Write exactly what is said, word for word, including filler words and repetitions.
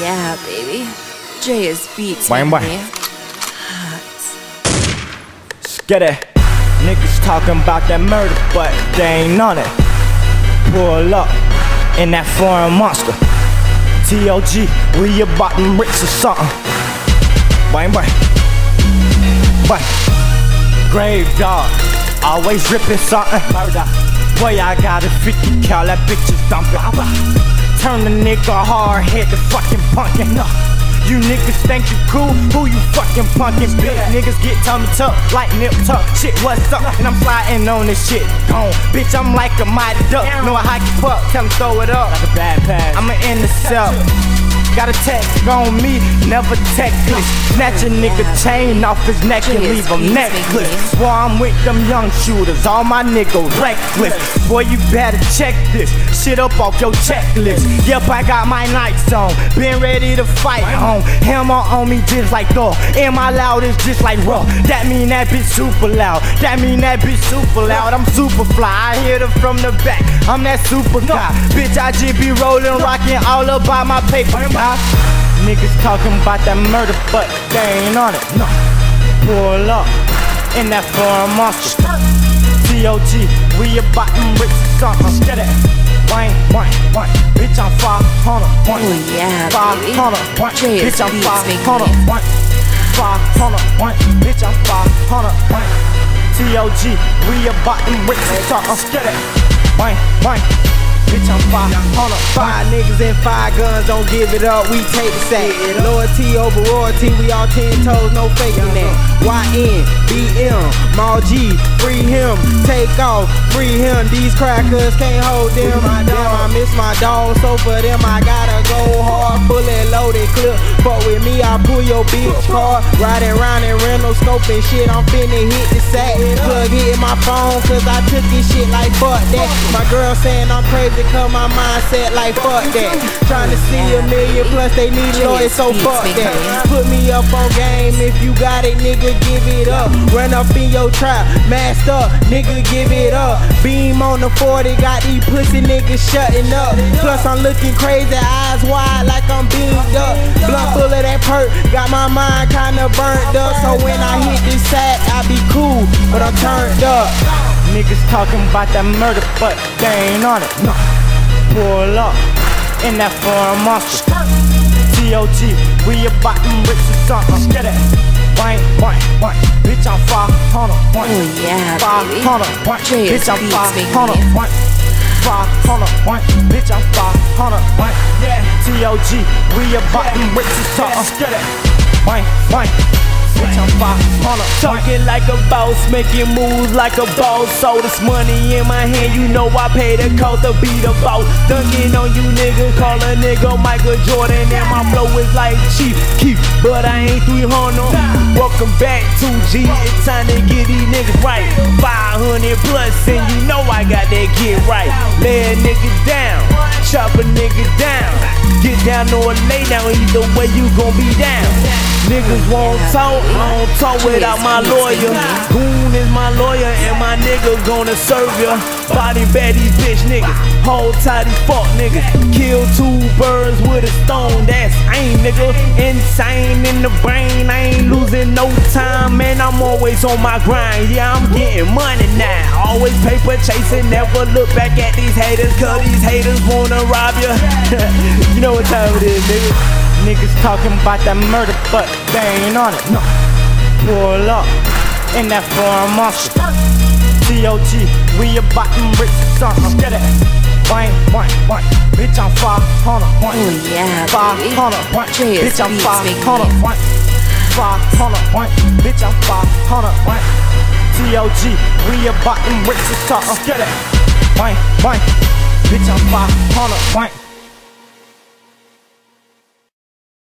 yeah, baby. J is beats Bang, me. bang. Get it. Niggas talking about that murder, but they ain't on it. Pull up in that foreign monster. T O G, we about them bricks or something. Bang, bang. Bang. Grave dog, always ripping something. Boy, I got a fifty cal, that bitch is dumping. Turn the nigga hard head to fucking punkin'. No. You niggas think you cool, who you fucking punkin'? Bitch, niggas get tummy tuck, like nip tuck. Shit, what's up? And I'm sliding on this shit. Gone. Bitch, I'm like a mighty duck. Know a hockey puck, tell him throw it up. Like a bad pass. I'ma end the cell. Got a text on me, never textless. Snatch a nigga chain off his neck and leave him necklace. Boy, I'm with them young shooters, all my niggas reckless. Boy, you better check this shit up off your checklist. Yep, I got my nights on, been ready to fight on. Hammer on me just like Thor, and my loud is just like raw. That mean that bitch super loud, that mean that bitch super loud. I'm super fly, I hit her from the back, I'm that super guy. Bitch, I just be rolling, rocking all about my paper. Niggas talking about that murder, but they ain't on it. No. Pull up in that foreign monster. T O G, we about them bricks or something. Get it. Wang, wang, wang. Bitch, I'm five hundred. Oh yeah, five hundred. J is Bitch, I'm beats five me. hundred. five hundred. Bitch, I'm five hundred. T O G, we about them bricks or something. Get it. Wang, wang. Bitch, I'm five hundred. Five niggas and five guns, don't give it up, we take the sack. Loyalty over royalty, we all ten toes, no faking that. Y N, B M, Maul G, free him, take off, free him. These crackers can't hold them. Damn, I miss my dog, so for them I gotta go hard. Fully loaded clip, fuck with me, I pull your bitch car. Riding around in rental, scoping shit, I'm finna hit the sack. Plug it in my phone, cause I took this shit like fuck that. My girl saying I'm crazy, cause my mindset like fuck that. Trying to see a million plus they need lawyers, so fuck that. Put me up on game, if you got it, nigga, give it up. Run up in your trap, masked up, nigga, give it up. Beam on the forty, got these pussy niggas shutting up. Plus I'm looking crazy, eyes wide like I'm beamed up. Blunt full of that perk, got my mind kinda burnt up. So when I hit this sack, I be cool, but I'm turned up. Niggas talking about that murder, but they ain't on it. No. Pull up in that foreign monster. T O G, we about them bricks or something. Get it. Wang, wang, wang. Bitch, I'm five hundred. Oh yeah, five hundred. J is Bitch, I'm beats five me. hundred. five hundred. Bitch, I'm five hundred. Yeah, T O G, we about them bricks or something. Get it. Wang, wang. Bitch, I'm five hundred. Talking like a boss, making moves like a boss. So this money in my hand, you know I pay the cost to be the boss. Dunking on you niggas, call a nigga Michael Jordan. And my flow is like Chief Keef, but I ain't three hundred. Welcome back to G, it's time to get these niggas right. five hundred plus, and you know I got that get right. Lay a nigga down, chop a nigga down. Get down or lay down, either way you gon' be down. Niggas won't talk, I don't talk without my lawyer. Goon is my lawyer and my nigga gonna serve ya. Body bad these bitch niggas, hold tight these fuck niggas. Kill two birds with a stone, that's aim nigga. Insane in the brain, I ain't losing no time, man, I'm always on my grind. Yeah, I'm getting money now, always paper chasing, never look back at these haters, cause these haters wanna rob ya. You know what time it is, nigga. Niggas talking about that murder, but they ain't on it. No. Pull up in that foreign monster. T O G, we about them bricks or something. Get it. Wang, wang, wang. Bitch, I'm five hundred. Oh yeah, five hundred. J is Bitch, I'm beats five me. hundred. five hundred. Bitch, I'm five hundred. T O G, we about them bricks or something. Get it. Wang, wang. Bitch, I'm five hundred.